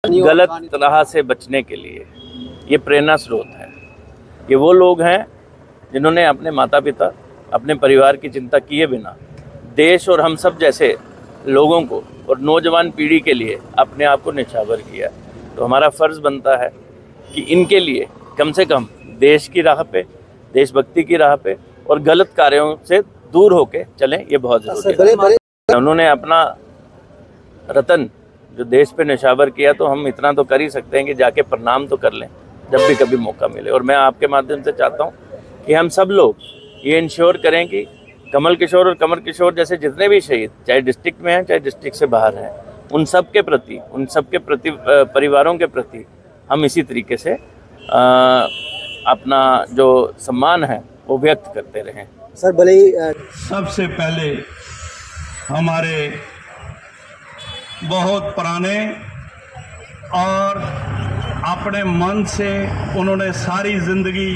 गलत राह से बचने के लिए ये प्रेरणा स्रोत है। ये वो लोग हैं जिन्होंने अपने माता पिता, अपने परिवार की चिंता किए बिना देश और हम सब जैसे लोगों को और नौजवान पीढ़ी के लिए अपने आप को न्यौछावर किया। तो हमारा फ़र्ज़ बनता है कि इनके लिए कम से कम देश की राह पे, देशभक्ति की राह पे और गलत कार्यों से दूर होके चलें, ये बहुत ज़रूरी है। उन्होंने अपना रतन जो देश पे न्यौछावर किया, तो हम इतना तो कर ही सकते हैं कि जाके प्रणाम तो कर लें जब भी कभी मौका मिले। और मैं आपके माध्यम से चाहता हूँ कि हम सब लोग ये इंश्योर करें कि कमल किशोर और कमल किशोर जैसे जितने भी शहीद, चाहे डिस्ट्रिक्ट में हैं चाहे डिस्ट्रिक्ट से बाहर हैं, उन सब के प्रति परिवारों के प्रति हम इसी तरीके से अपना जो सम्मान है वो व्यक्त करते रहें। सर भले ही सबसे पहले हमारे बहुत पुराने और अपने मन से उन्होंने सारी ज़िंदगी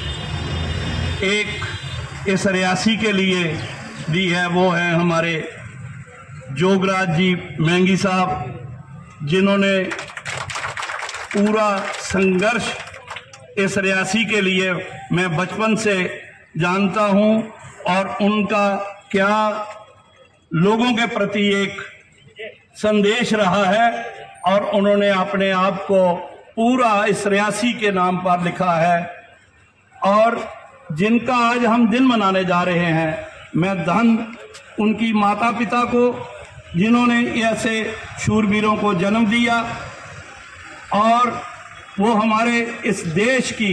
एक इस रियासी के लिए दी है, वो है हमारे जोगराज जी मेंगी साहब, जिन्होंने पूरा संघर्ष इस रियासी के लिए मैं बचपन से जानता हूं, और उनका क्या लोगों के प्रति एक संदेश रहा है, और उन्होंने अपने आप को पूरा इस रियासी के नाम पर लिखा है। और जिनका आज हम दिन मनाने जा रहे हैं, मैं धन उनकी माता पिता को जिन्होंने ऐसे शूरवीरों को जन्म दिया, और वो हमारे इस देश की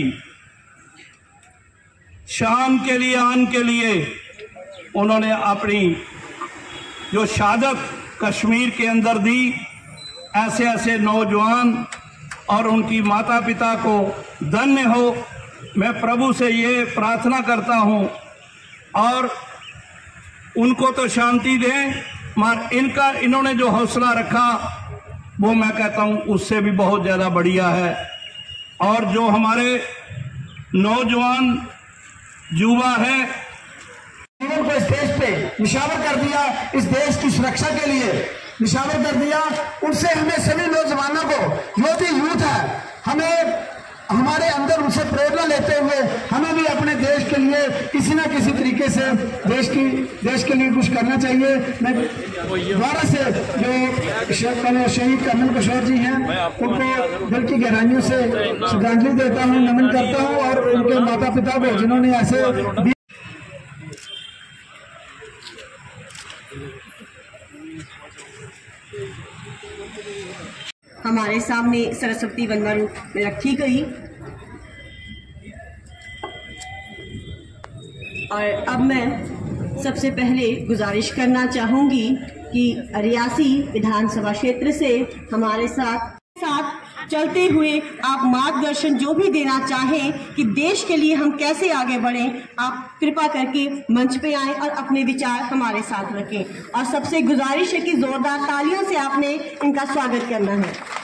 शान के लिए, आन के लिए उन्होंने अपनी जो शहादत कश्मीर के अंदर दी। ऐसे ऐसे नौजवान और उनकी माता पिता को धन्य हो। मैं प्रभु से ये प्रार्थना करता हूँ, और उनको तो शांति दें, मगर इन्होंने जो हौसला रखा वो मैं कहता हूँ उससे भी बहुत ज़्यादा बढ़िया है। और जो हमारे नौजवान युवा है, जीवन को इस देश पे निशावर कर दिया, इस देश की सुरक्षा के लिए निशावर कर दिया। उनसे हमें सभी नौजवानों को, जो भी यूथ है, हमें हमारे अंदर उनसे प्रेरणा लेते हुए हमें भी अपने देश के लिए किसी न किसी तरीके से देश के लिए कुछ करना चाहिए। मैं दोबारा से जो शहीद कमल किशोर जी हैं उनको दिल की गहराइयों से श्रद्धांजलि देता हूँ, नमन करता हूँ, और उनके माता पिता को जिन्होंने ऐसे हमारे सामने सरस्वती वंदना रूप में रखी गई, और अब मैं सबसे पहले गुजारिश करना चाहूँगी कि रियासी विधानसभा क्षेत्र से हमारे साथ चलते हुए आप मार्गदर्शन जो भी देना चाहें कि देश के लिए हम कैसे आगे बढ़ें, आप कृपा करके मंच पे आएं और अपने विचार हमारे साथ रखें। और सबसे गुजारिश है कि जोरदार तालियों से आपने इनका स्वागत करना है।